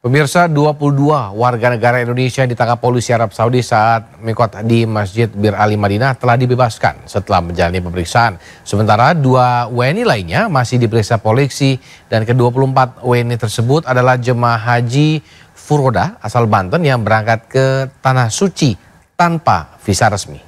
Pemirsa, 22 warga negara Indonesia yang ditangkap polisi Arab Saudi saat mikot di Masjid Bir Ali Madinah telah dibebaskan setelah menjalani pemeriksaan. Sementara 2 WNI lainnya masih diperiksa polisi dan ke-24 WNI tersebut adalah jemaah haji Furoda asal Banten yang berangkat ke Tanah Suci tanpa visa resmi.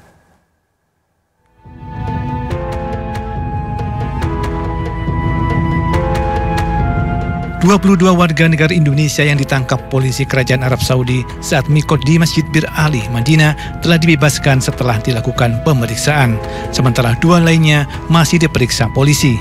22 warga negara Indonesia yang ditangkap polisi Kerajaan Arab Saudi saat mikot di Masjid Bir Ali, Madinah telah dibebaskan setelah dilakukan pemeriksaan. Sementara 2 lainnya masih diperiksa polisi.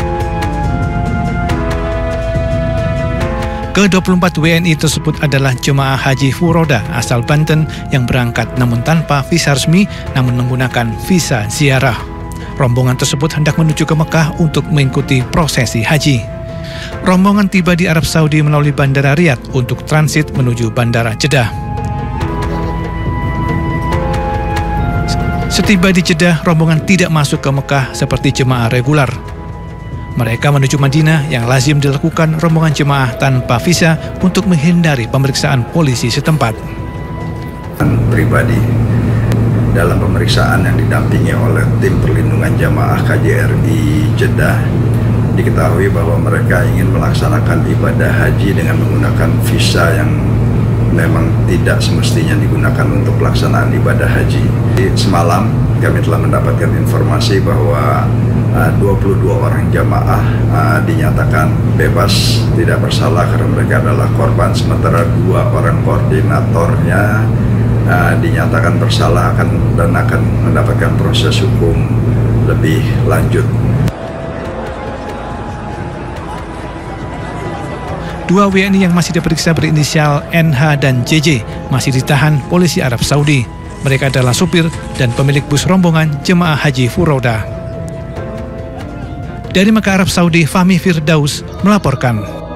Ke-24 WNI tersebut adalah jemaah haji Furoda asal Banten yang berangkat namun tanpa visa resmi namun menggunakan visa ziarah. Rombongan tersebut hendak menuju ke Mekah untuk mengikuti prosesi haji. Rombongan tiba di Arab Saudi melalui Bandara Riyadh untuk transit menuju Bandara Jeddah. Setiba di Jeddah, rombongan tidak masuk ke Mekah seperti jemaah reguler. Mereka menuju Madinah yang lazim dilakukan rombongan jemaah tanpa visa untuk menghindari pemeriksaan polisi setempat. Pribadi dalam pemeriksaan yang didampingi oleh tim perlindungan jamaah KJRI Jeddah, diketahui bahwa mereka ingin melaksanakan ibadah haji dengan menggunakan visa yang memang tidak semestinya digunakan untuk pelaksanaan ibadah haji. Semalam kami telah mendapatkan informasi bahwa 22 orang jamaah dinyatakan bebas tidak bersalah karena mereka adalah korban, sementara 2 orang koordinatornya dinyatakan bersalah dan akan mendapatkan proses hukum lebih lanjut. 2 WNI yang masih diperiksa berinisial NH dan JJ masih ditahan polisi Arab Saudi. Mereka adalah supir dan pemilik bus rombongan jemaah haji Furoda. Dari Mekah, Arab Saudi, Fahmi Firdaus melaporkan.